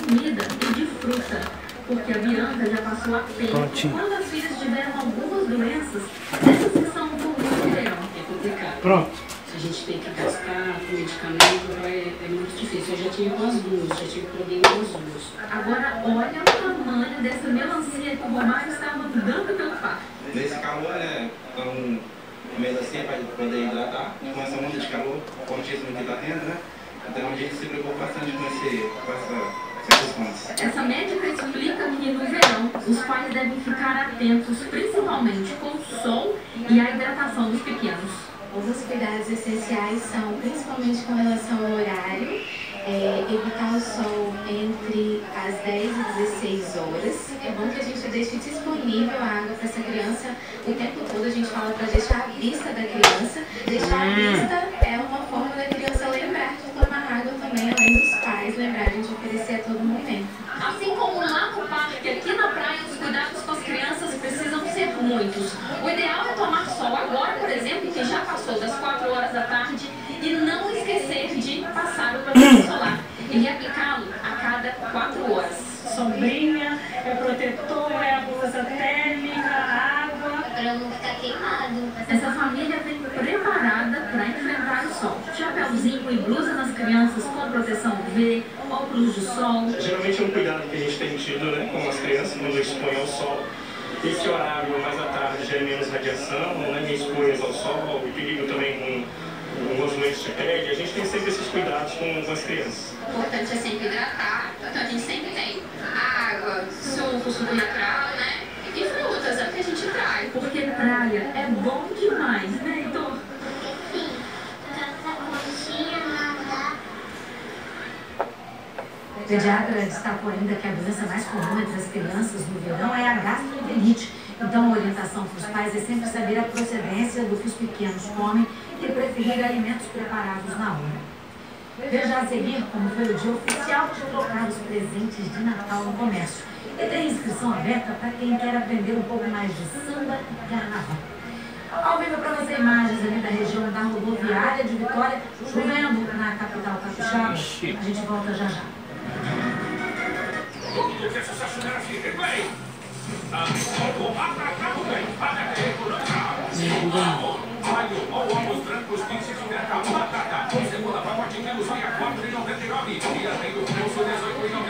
comida e de fruta, porque a Bianca já passou aperto quando as filhas tiveram algumas doenças nessa sessão do verão. É complicado. Pronto. Se a gente tem que gastar com medicamento, é muito difícil. Eu já tive com as duas, já tive problema com as duas. Agora, olha o tamanho dessa melancia que o Romário estava dando pelo parque. Nesse calor, né? Então, comendo assim para poder hidratar. Com essa onda de calor fortíssimo que está tendo, né? Então a gente se preocupa bastante com essas fontes. Essa médica explica que no verão os pais devem ficar atentos principalmente com o sol e a hidratação dos pequenos. Os cuidados essenciais são principalmente com relação ao horário, evitar o sol entre as 10 e 16 horas. É bom que a gente deixe disponível a água para essa criança o tempo todo. A gente fala para deixar à vista da criança. Deixar à vista é uma forma da criança lembrar de tomar água também, além dos pais lembrarem de oferecer a todo momento. Assim como lá no parque, aqui na praia, os cuidados com as crianças precisam ser muitos. O ideal é tomar sol agora, por exemplo, que já passou das 4 horas da tarde, e não esquecer de passar o protetor solar. E aplicá-lo a cada 4 horas. Sombrinha, protetor, a blusa térmica, água. Para não ficar queimado. Essa família vem preparada para enfrentar o sol. Chapeuzinho e blusa nas crianças com proteção UV, óculos de sol. Geralmente é um cuidado que a gente tem tido, né, com as crianças quando expõem ao sol. Esse horário mais à tarde já é menos radiação, né, expõe ao sol, o perigo também com algumas doenças de pele. A gente tem sempre esses cuidados com as crianças. O importante é sempre hidratar, então a gente sempre tem água, suco natural, né? E frutas, é o que a gente traz. Porque praia é bom demais, né, Heitor? Sim, o pediatra destacou ainda que a doença mais comum entre as crianças no verão é a gastroenterite. Então, a orientação para os pais é sempre saber a procedência do que os pequenos comem e preferir alimentos preparados na hora. Veja a seguir como foi o dia oficial de trocar os presentes de Natal no comércio. E tem inscrição aberta para quem quer aprender um pouco mais de samba e carnaval. Ao vivo para você imagens ali da região da rodoviária de Vitória, chovendo na capital capixaba. A gente volta já já. Tudo que é sucesso merece replay. Atacado bem, HT econômica. Maio, ovos brancos, 15 de mercado, batata. Cebola, pacote quilos, vem a 4,99. E além do preço, 18,99.